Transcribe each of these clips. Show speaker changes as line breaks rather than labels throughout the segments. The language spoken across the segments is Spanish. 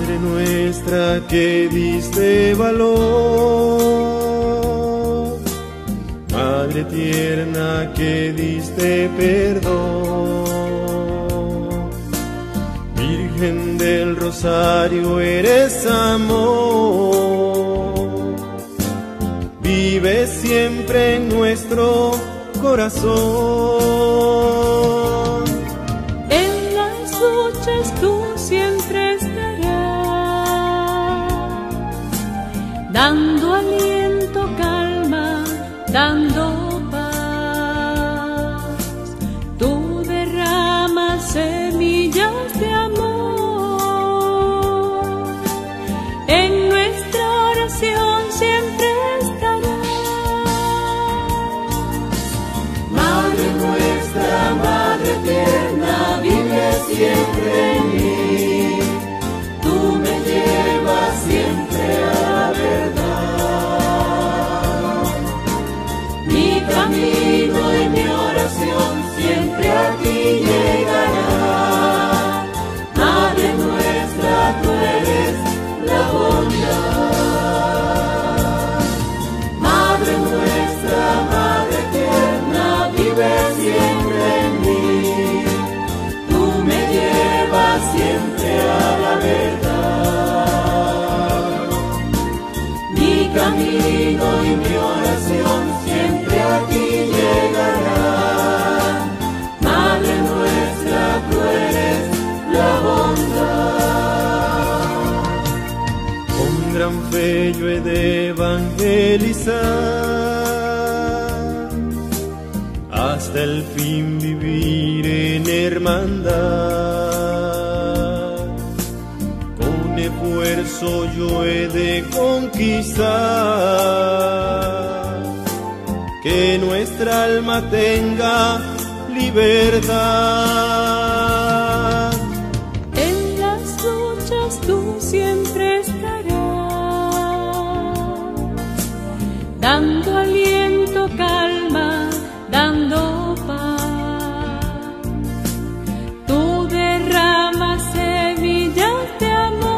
Madre nuestra que diste valor, Madre tierna que diste perdón, Virgen del Rosario eres amor, vive siempre en nuestro corazón.
En las luchas tú siempre estarás, dando aliento, calma, dando paz. Tú derramas semillas de amor, en nuestra oración siempre estarás.
Madre nuestra, Madre tierna, vive siempre en mí. Tú me llevas siempre a la verdad. Mi camino y mi oración siempre a ti llegará. Madre nuestra, tú eres la bondad. Madre nuestra, Madre tierna, vive siempre en mí. Tú me llevas siempre a la verdad. Mi camino y mi oración siempre a ti llegará. Madre nuestra, tú eres la bondad.
Con gran fe yo he de evangelizar, hasta el fin vivir en hermandad. Con esfuerzo yo he de conquistar, que nuestra alma tenga libertad.
En las luchas tú siempre estarás, dando aliento, calma, dando paz. Tú derramas semillas de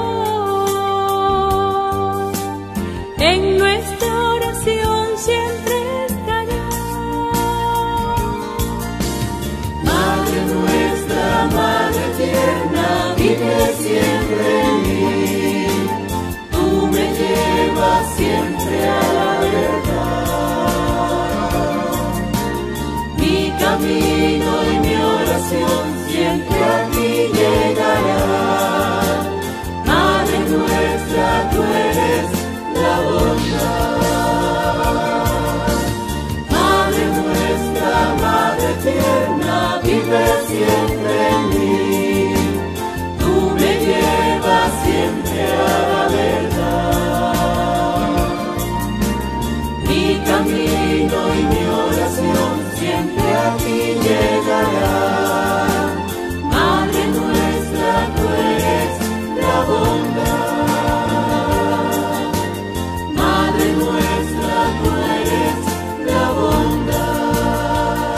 amor, en nuestra oración siempre estarás.
Madre nuestra, Madre tierna, vive siempre en mí. Tú me llevas siempre a la verdad. Mi camino y mi oración siempre a ti llegará. Madre nuestra, tú eres la bondad. Madre nuestra, Madre tierna, vive siempre en mí. Tú me llevas siempre a la verdad. Mi camino y mi oración siempre a ti llegará. Madre nuestra, tú eres la bondad. Madre nuestra, tú eres la bondad.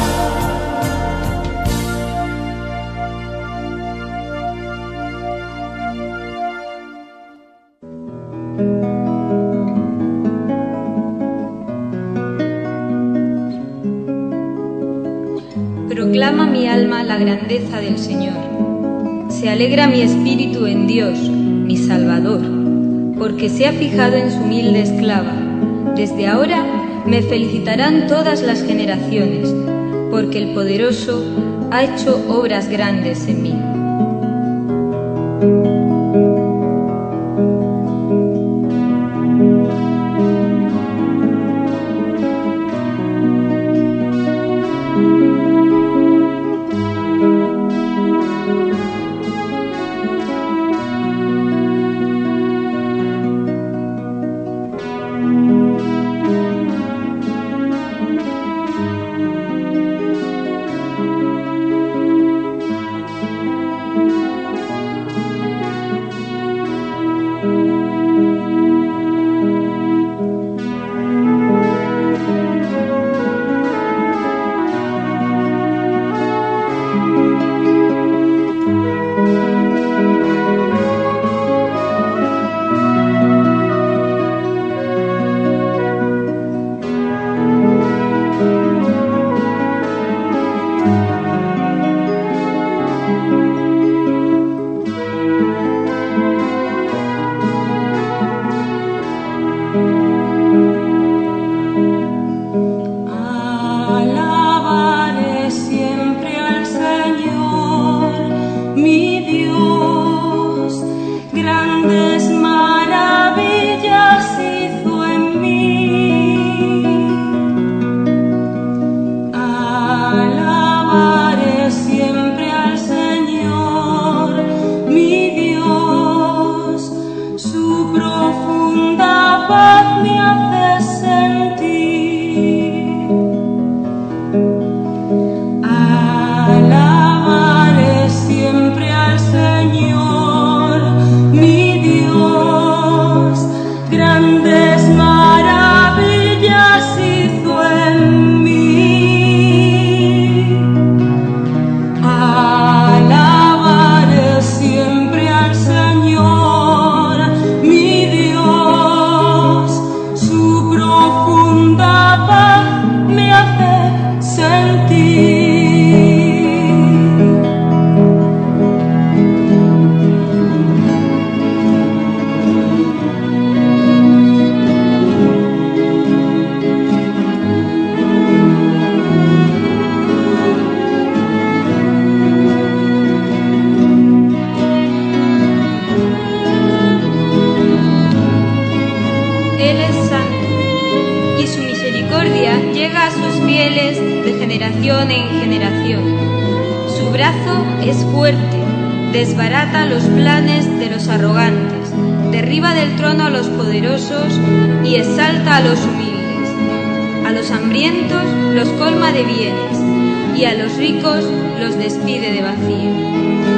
Proclama mi alma la grandeza del Señor. Se alegra mi espíritu en Dios, mi Salvador, porque se ha fijado en su humilde esclava. Desde ahora me felicitarán todas las generaciones, porque el Poderoso ha hecho obras grandes en mí. generación en generación. Su brazo es fuerte, desbarata los planes de los arrogantes, derriba del trono a los poderosos y exalta a los humildes. A los hambrientos los colma de bienes y a los ricos los despide de vacío.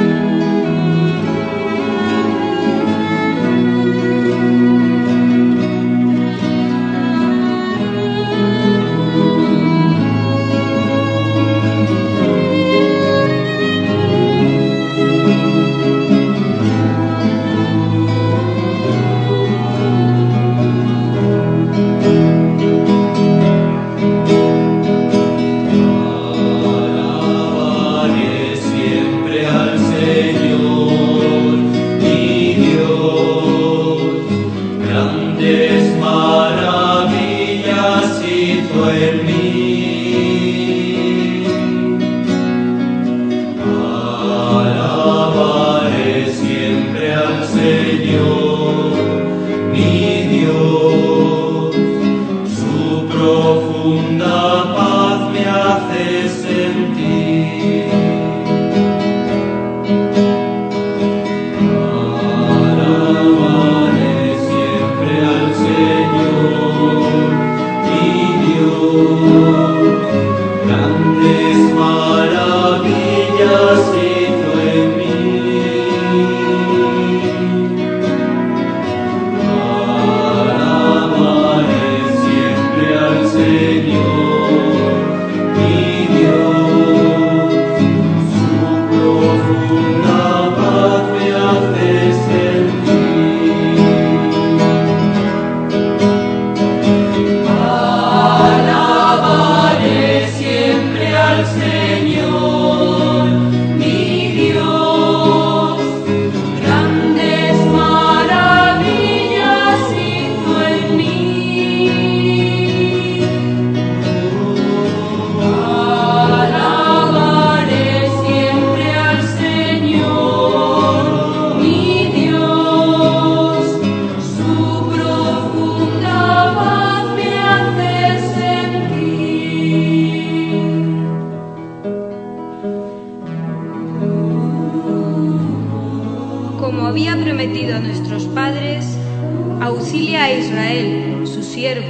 Como había prometido a nuestros padres, auxilia a Israel, su siervo,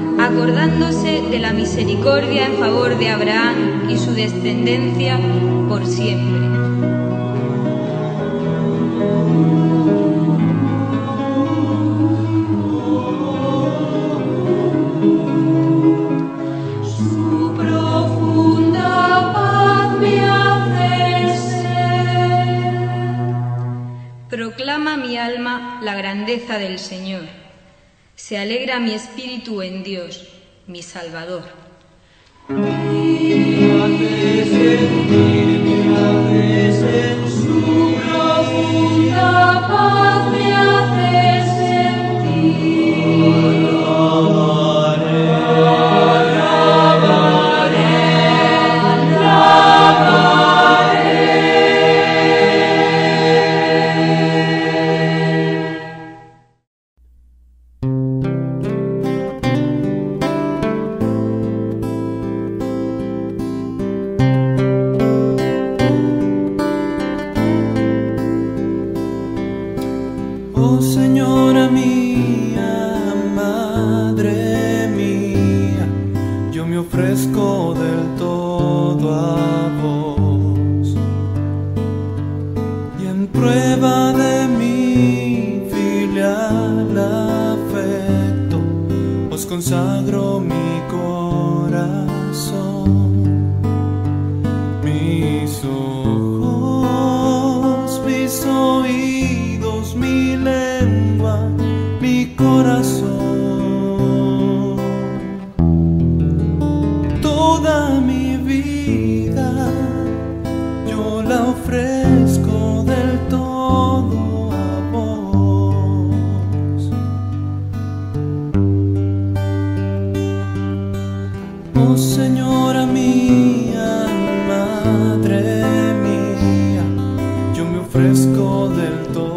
acordándose de la misericordia en favor de Abraham y su descendencia por siempre.
Su profunda paz me hace ser.
Proclama mi alma la grandeza del Señor. Se alegra mi espíritu en Dios, mi Salvador.
Su profunda paz me hace sentir.
Oh Señora mía, Madre mía, yo me ofrezco del todo a vos, y en prueba de mi filial afecto os consagro mi corazón, mis ojos, mis oídos, mi lengua, mi corazón, toda mi vida yo la ofrezco del todo a vos. Oh Señora mía, Madre mía, yo me ofrezco del todo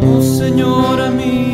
Oh Señora mía,